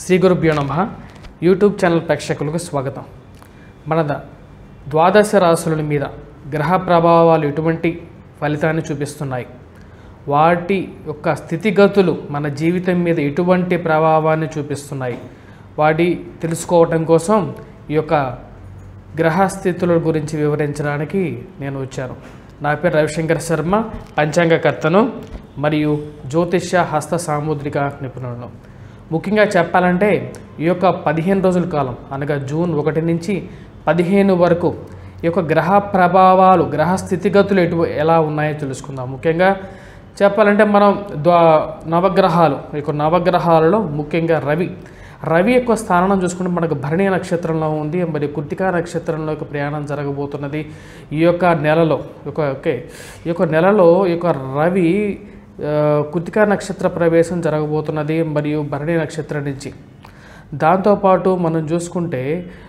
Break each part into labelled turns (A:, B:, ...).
A: శ్రీ గురుభ్యో నమః. YouTube channel ప్రేక్షకులకు స్వాగతం. మన ద్వాదశ రాశుల మీద గ్రహ ప్రభావాలు ఎటువంటి ఫలితాన్ని చూపిస్తున్నాయి, వాటి యొక్క స్థితిగతులు మన జీవితం మీద ఎటువంటి ప్రభావాన్ని చూపిస్తున్నాయి, వాటి తెలుసుకోవటం కోసం ఈ యొక్క గ్రహస్థితుల గురించి వివరించడానికి నేను వచ్చాను. నా పేరు రవిశంకర్ శర్మ, పంచాంగకర్తను మరియు జ్యోతిష్య హస్త సాముద్రిక నిపుణులను. ముఖ్యంగా చెప్పాలంటే ఈ యొక్క 15 రోజుల కాలం అనగా జూన్ 1 నుంచి 15 వరకు ఈ యొక్క గ్రహ ప్రభావాలు, గ్రహ స్థితిగతులు ఎలా ఉన్నాయో తెలుసుకుందాం. ముఖ్యంగా చెప్పాలంటే మనం నవగ్రహాలు, ఈ యొక్క నవగ్రహాలలో ముఖ్యంగా రవి యొక్క స్థానం చూసుకుంటే మనకు భరణి నక్షత్రంలో ఉంది, మరి కృత్తికా నక్షత్రంలోకి ప్రయాణం జరగబోతున్నది ఈ యొక్క నెలలో. ఈ యొక్క నెలలో ఈ యొక్క రవి కృత్తికా నక్షత్ర ప్రవేశం జరగబోతున్నది మరియు భరణి నక్షత్రం నుంచి. దాంతోపాటు మనం చూసుకుంటే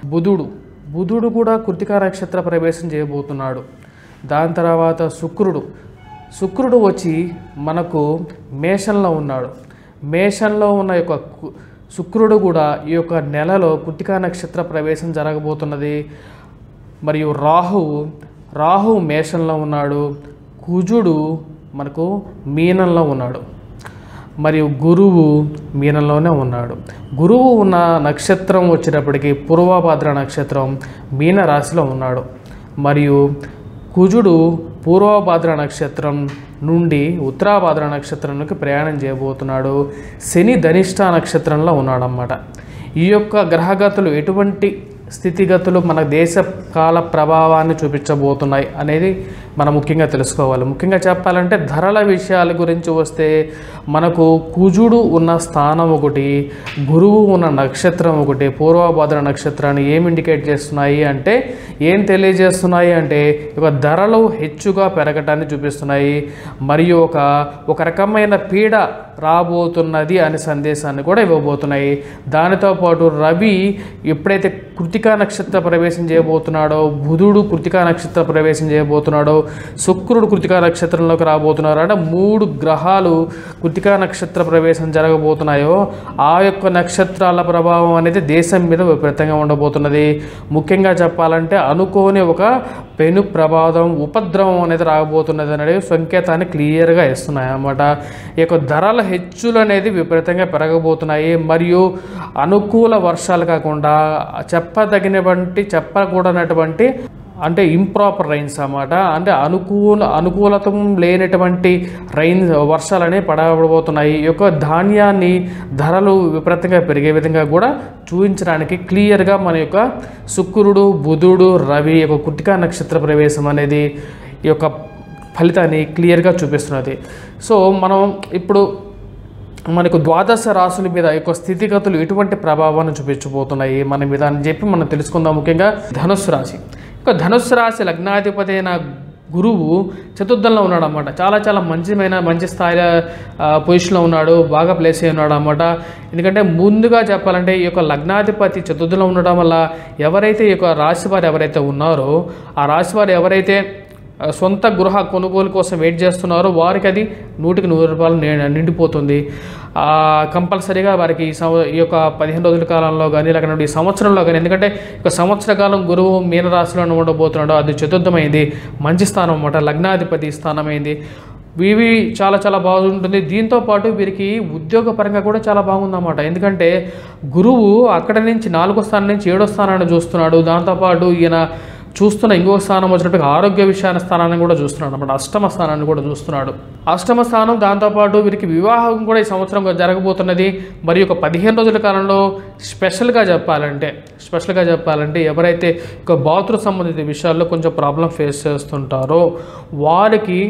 A: బుధుడు కూడా కృత్తికా నక్షత్ర ప్రవేశం చేయబోతున్నాడు. దాని తర్వాత శుక్రుడు వచ్చి మనకు మేషంలో ఉన్నాడు. మేషంలో ఉన్న యొక్క శుక్రుడు కూడా ఈ యొక్క నెలలో కృత్తికా నక్షత్ర ప్రవేశం జరగబోతున్నది. మరియు రాహు మేషంలో ఉన్నాడు. కుజుడు మనకు మీనంలో ఉన్నాడు. మరియు గురువు మీనంలోనే ఉన్నాడు. గురువు ఉన్న నక్షత్రం వచ్చేటప్పటికి పూర్వభాద్ర నక్షత్రం మీన రాశిలో ఉన్నాడు. మరియు కుజుడు పూర్వభాద్ర నక్షత్రం నుండి ఉత్తరాభాద్ర నక్షత్రంలోకి ప్రయాణం చేయబోతున్నాడు. శని ధనిష్ట నక్షత్రంలో ఉన్నాడన్నమాట. ఈ యొక్క గ్రహగతులు ఎటువంటి స్థితిగతులు మన దేశ కాల ప్రభావాన్ని చూపించబోతున్నాయి అనేది మనం ముఖ్యంగా తెలుసుకోవాలి. ముఖ్యంగా చెప్పాలంటే ధరల విషయాల గురించి వస్తే మనకు కుజుడు ఉన్న స్థానం ఒకటి, గురువు ఉన్న నక్షత్రం ఒకటి, పూర్వభాద్ర నక్షత్రాన్ని ఏం ఇండికేట్ చేస్తున్నాయి అంటే, ఏం తెలియజేస్తున్నాయి అంటే ఒక ధరలు హెచ్చుగా పెరగటాన్ని చూపిస్తున్నాయి. మరియు ఒక రకమైన పీడ రాబోతున్నది అనే సందేశాన్ని కూడా ఇవ్వబోతున్నాయి. దానితో పాటు రవి ఎప్పుడైతే కృత్తికా నక్షత్ర ప్రవేశం చేయబోతున్నాడో, బుధుడు కృత్తికా నక్షత్ర ప్రవేశం చేయబోతున్నాడో, శుక్రుడు కృత్తికా నక్షత్రంలోకి రాబోతున్నారు. అంటే 3 గ్రహాలు కృత్తికా నక్షత్ర ప్రవేశం జరగబోతున్నాయో ఆ యొక్క నక్షత్రాల ప్రభావం అనేది దేశం మీద విపరీతంగా ఉండబోతున్నది. ముఖ్యంగా చెప్పాలంటే అనుకోని ఒక పెను ప్రమాదం, ఉపద్రవం అనేది రాబోతున్నది అనేది సంకేతాన్ని క్లియర్గా ఇస్తున్నాయి అన్నమాట. ఈ యొక్క ధరల హెచ్చులు అనేది విపరీతంగా పెరగబోతున్నాయి. మరియు అనుకూల వర్షాలు కాకుండా చెప్పకూడనటువంటి అంటే ఇంప్రాపర్ రైన్స్ అన్నమాట. అంటే అనుకూలత లేనటువంటి వర్షాలు అనేవి పడబోతున్నాయి. ఈ యొక్క ధాన్యాన్ని ధరలు విపరీతంగా పెరిగే విధంగా కూడా చూపించడానికి క్లియర్గా మన యొక్క శుక్రుడు, బుధుడు, రవి యొక్క కృత్తికా నక్షత్ర ప్రవేశం అనేది ఈ యొక్క ఫలితాన్ని క్లియర్గా చూపిస్తున్నది. సో మనం ఇప్పుడు మనకు ద్వాదశ రాశుల మీద యొక్క స్థితిగతులు ఎటువంటి ప్రభావాన్ని చూపించబోతున్నాయి మన మీద అని చెప్పి మనం తెలుసుకుందాం. ముఖ్యంగా ధనుస్సు రాశి. ధనుస్సు రాశి లగ్నాధిపతి అయిన గురువు చతుర్థంలో ఉన్నాడు అన్నమాట. చాలా మంచి స్థాయిలో పొజిషన్లో ఉన్నాడు, బాగా ప్లేస్ అయి ఉన్నాడు అన్నమాట. ఎందుకంటే ముందుగా చెప్పాలంటే ఈ యొక్క లగ్నాధిపతి చతుర్థంలో ఉండడం వల్ల ఎవరైతే ఈ యొక్క రాశి వారు ఎవరైతే ఉన్నారో, ఆ రాశి వారు ఎవరైతే సొంత గృహ కొనుగోలు కోసం వెయిట్ చేస్తున్నారో వారికి అది 100కి 100 రూపాయలు నిండిపోతుంది. కంపల్సరీగా వారికి ఈ యొక్క 15 రోజుల కాలంలో కానీ లేకపోతే ఈ సంవత్సరంలో కానీ, ఎందుకంటే ఒక సంవత్సర కాలం గురువు మీనరాశిలో ఉండబోతున్నాడు. అది చతుర్థమైంది, మంచి స్థానం అన్నమాట, లగ్నాధిపతి స్థానమైంది. ఇవి చాలా బాగుంటుంది. దీంతో పాటు వీరికి ఉద్యోగపరంగా కూడా చాలా బాగుందన్నమాట. ఎందుకంటే గురువు అక్కడ నుంచి 4వ స్థానం నుంచి 7వ స్థానాన్ని చూస్తున్నాడు. దాంతోపాటు ఈయన చూస్తున్న ఇంకో స్థానం వచ్చినట్టు ఆరోగ్య విషయాల స్థానాన్ని కూడా చూస్తున్నాడు అన్నమాట. అష్టమ స్థానాన్ని కూడా చూస్తున్నాడు. అష్టమ స్థానం, దాంతోపాటు వీరికి వివాహం కూడా ఈ సంవత్సరం జరగబోతున్నది. మరి ఒక 15 రోజుల కాలంలో స్పెషల్గా చెప్పాలంటే ఎవరైతే ఒక బాత్రూమ్ సంబంధిత విషయాల్లో కొంచెం ప్రాబ్లం ఫేస్ చేస్తుంటారో వారికి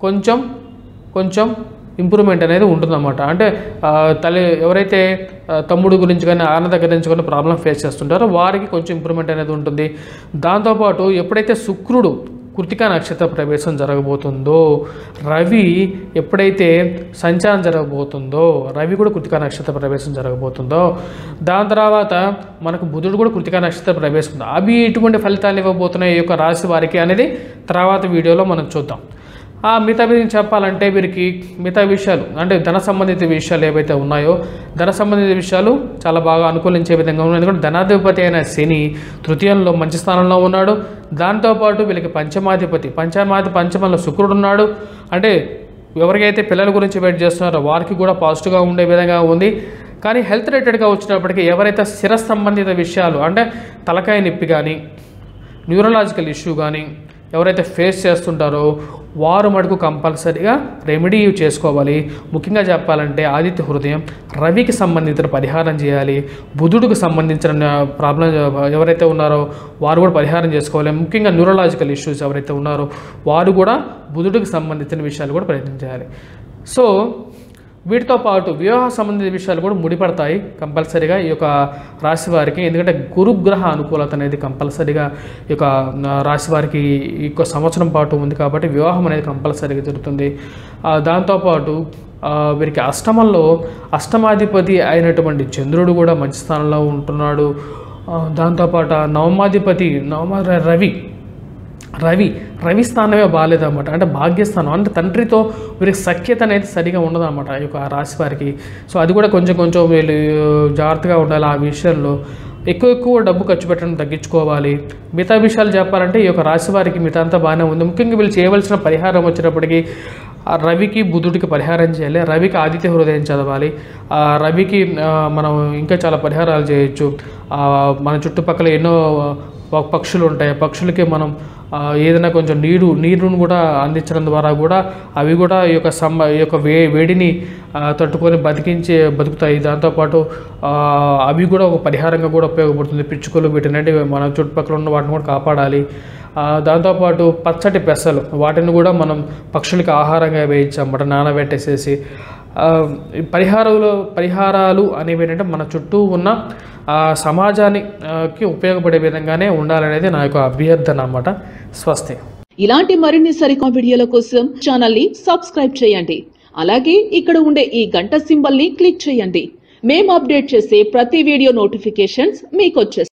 A: కొంచెం ఇంప్రూవ్మెంట్ అనేది ఉంటుందన్నమాట. అంటే ఎవరైతే తమ్ముడు గురించి కానీ అన్న దగ్గర నుంచి కానీ ప్రాబ్లం ఫేస్ చేస్తుంటారో వారికి కొంచెం ఇంప్రూవ్మెంట్ అనేది ఉంటుంది. దాంతోపాటు ఎప్పుడైతే శుక్రుడు కృత్తికా నక్షత్ర ప్రవేశం జరగబోతుందో, రవి ఎప్పుడైతే సంచారం జరగబోతుందో, రవి కూడా కృత్తికా నక్షత్ర ప్రవేశం జరగబోతుందో, దాని తర్వాత మనకు బుధుడు కూడా కృత్తికా నక్షత్ర ప్రవేశం, అవి ఎటువంటి ఫలితాలు ఇవ్వబోతున్నాయి ఈ యొక్క రాశి వారికి అనేది తర్వాత వీడియోలో మనం చూద్దాం. మిగతా విధంగా చెప్పాలంటే వీరికి మిగతా విషయాలు అంటే ధన సంబంధిత విషయాలు ఏవైతే ఉన్నాయో ధన సంబంధిత విషయాలు చాలా బాగా అనుకూలించే విధంగా ఉన్నాయి. ఎందుకంటే ధనాధిపతి అయిన శని తృతీయంలో మంచి స్థానంలో ఉన్నాడు. దాంతోపాటు వీళ్ళకి పంచమంలో శుక్రుడు ఉన్నాడు. అంటే ఎవరికైతే పిల్లల గురించి వెయిట్ చేస్తున్నారో వారికి కూడా పాజిటివ్గా ఉండే విధంగా ఉంది. కానీ హెల్త్ రిలేటెడ్గా వచ్చినప్పటికీ ఎవరైతే శిర సంబంధిత విషయాలు అంటే తలకాయ నొప్పి కానీ న్యూరలాజికల్ ఇష్యూ కానీ ఎవరైతే ఫేస్ చేస్తుంటారో వారు మటుకు కంపల్సరీగా రెమెడీ చేసుకోవాలి. ముఖ్యంగా చెప్పాలంటే ఆదిత్య హృదయం, రవికి సంబంధించిన పరిహారం చేయాలి. బుధుడికి సంబంధించిన ప్రాబ్లం ఎవరైతే ఉన్నారో వారు కూడా పరిహారం చేసుకోవాలి. ముఖ్యంగా న్యూరలాజికల్ ఇష్యూస్ ఎవరైతే ఉన్నారో వారు కూడా బుధుడికి సంబంధించిన విషయాలు కూడా ప్రయత్నించాలి. సో వీటితో పాటు వివాహ సంబంధిత విషయాలు కూడా ముడిపడతాయి కంపల్సరీగా ఈ యొక్క రాశి వారికి. ఎందుకంటే గురుగ్రహ అనుకూలత అనేది కంపల్సరీగా ఈ యొక్క రాశి వారికి ఈ యొక్క సంవత్సరం పాటు ఉంది కాబట్టి వివాహం అనేది కంపల్సరీగా జరుగుతుంది. దాంతోపాటు వీరికి అష్టమాధిపతి అయినటువంటి చంద్రుడు కూడా మంచి స్థానంలో ఉంటున్నాడు. దాంతోపాటు నవమాధిపతి రవి స్థానమే బాగాలేదన్నమాట. అంటే భాగ్యస్థానం అంటే తండ్రితో వీరికి సఖ్యత అనేది సరిగా ఉండదన్నమాట ఈ యొక్క రాశి వారికి. సో అది కూడా కొంచెం వీళ్ళు జాగ్రత్తగా ఉండాలి. ఆ విషయంలో ఎక్కువ డబ్బు ఖర్చు పెట్టడం తగ్గించుకోవాలి. మిగతా విషయాలు చెప్పాలంటే ఈ యొక్క రాశి వారికి మిగతా అంతా బాగానే ఉంది. ముఖ్యంగా వీళ్ళు చేయవలసిన పరిహారం వచ్చేటప్పటికి రవికి బుధుడికి పరిహారం చేయాలి. రవికి ఆదిత్య హృదయం చదవాలి. రవికి మనం ఇంకా చాలా పరిహారాలు చేయొచ్చు. మన చుట్టుపక్కల ఎన్నో పక్షులు ఉంటాయి. పక్షులకి మనం ఏదైనా కొంచెం నీరును కూడా అందించడం ద్వారా కూడా అవి కూడా ఈ యొక్క వేడిని తట్టుకొని బతుకుతాయి. దాంతోపాటు అవి కూడా ఒక పరిహారంగా కూడా ఉపయోగపడుతుంది. పిచ్చుకలు వీటినంటే మన చుట్టుపక్కల ఉన్న వాటిని కూడా కాపాడాలి. దాంతోపాటు పచ్చటి పెసలు వాటిని కూడా మనం పక్షులకి ఆహారంగా వేయించామన్నమాట, నానబెట్టేసేసి. పరిహారాలు అనేవి ఏంటంటే మన చుట్టూ ఉన్న సమాజానికి ఉపయోగపడే విధంగానే ఉండాలనేది నా యొక్క అభ్యర్థన అన్నమాట. స్వస్తి.
B: ఇలాంటి మరిన్ని సరికొత్త వీడియోల కోసం ఛానల్ ని సబ్స్క్రైబ్ చేయండి. అలాగే ఇక్కడ ఉండే ఈ గంట సింబల్ ని క్లిక్ చేయండి. మేము అప్డేట్ చేసే ప్రతి వీడియో నోటిఫికేషన్స్ మీకు వచ్చేస్తాయి.